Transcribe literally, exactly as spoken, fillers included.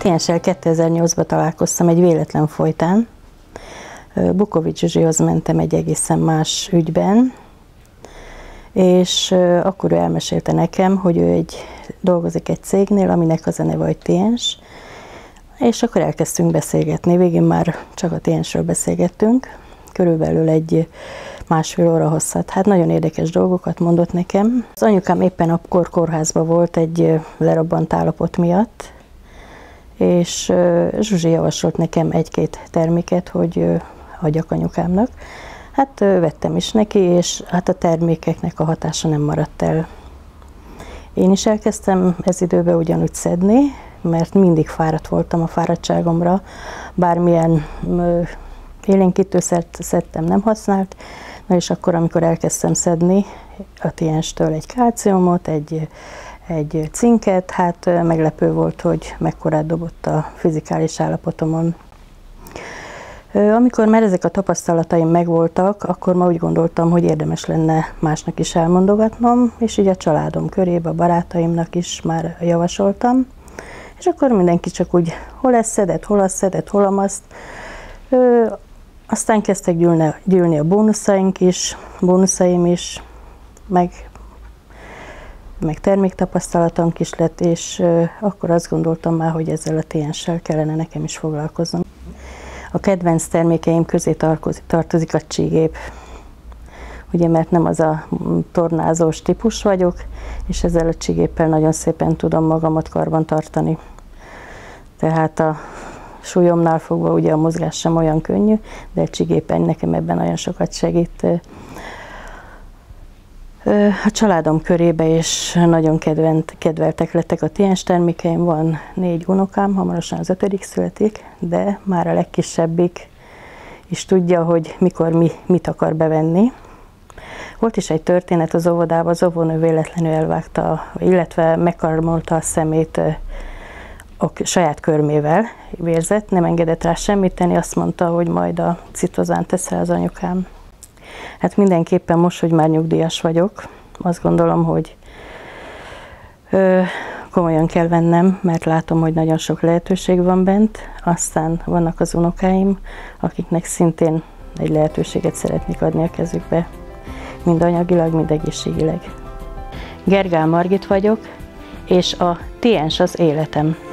Tienssel kétezer-nyolcban találkoztam egy véletlen folytán. Bukovics Zsuzsihoz mentem egy egészen más ügyben, és akkor ő elmesélte nekem, hogy ő egy, dolgozik egy cégnél, aminek az a neve, hogy Tiens, és akkor elkezdtünk beszélgetni. Végén már csak a Tiensről beszélgettünk, körülbelül egy másfél óra hosszat. Hát nagyon érdekes dolgokat mondott nekem. Az anyukám éppen akkor kórházban volt egy lerobbant állapot miatt, és Zsuzsi javasolt nekem egy-két terméket, hogy adjak anyukámnak. Hát vettem is neki, és hát a termékeknek a hatása nem maradt el. Én is elkezdtem ez időben ugyanúgy szedni, mert mindig fáradt voltam a fáradtságomra, bármilyen élénkítőszert szedtem, nem használt. Na és akkor, amikor elkezdtem szedni a Tienstől egy kálciumot, egy, egy cinket, hát meglepő volt, hogy mekkorát dobott a fizikális állapotomon. Amikor már ezek a tapasztalataim megvoltak, akkor ma úgy gondoltam, hogy érdemes lenne másnak is elmondogatnom, és így a családom körébe, a barátaimnak is már javasoltam. És akkor mindenki csak úgy hol ezt szedett, hol azt szedett, hol amazt. Aztán kezdtek gyűlni, gyűlni a bónuszaink is, bónuszaim is, meg, meg terméktapasztalatunk is lett, és akkor azt gondoltam már, hogy ezzel a Tienssel kellene nekem is foglalkoznom. A kedvenc termékeim közé tartozik a csigép, ugye, mert nem az a tornázós típus vagyok, és ezzel a csigéppel nagyon szépen tudom magamat karban tartani. Tehát a súlyomnál fogva ugye a mozgás sem olyan könnyű, de a csigépen nekem ebben nagyon sokat segít. A családom körébe is nagyon kedvent, kedveltek lettek a Tiens termékeim. Van négy unokám, hamarosan az ötödik születik, de már a legkisebbik is tudja, hogy mikor mi, mit akar bevenni. Volt is egy történet az óvodában, az óvónő véletlenül elvágta, illetve megkarmolta a szemét a saját körmével, vérzett, nem engedett rá semmit tenni, azt mondta, hogy majd a citozánt tesz rá az anyukám. Hát mindenképpen most, hogy már nyugdíjas vagyok, azt gondolom, hogy ö, komolyan kell vennem, mert látom, hogy nagyon sok lehetőség van bent. Aztán vannak az unokáim, akiknek szintén egy lehetőséget szeretnék adni a kezükbe, mind anyagilag, mind egészségileg. Gergál Margit vagyok, és a Tiens az életem.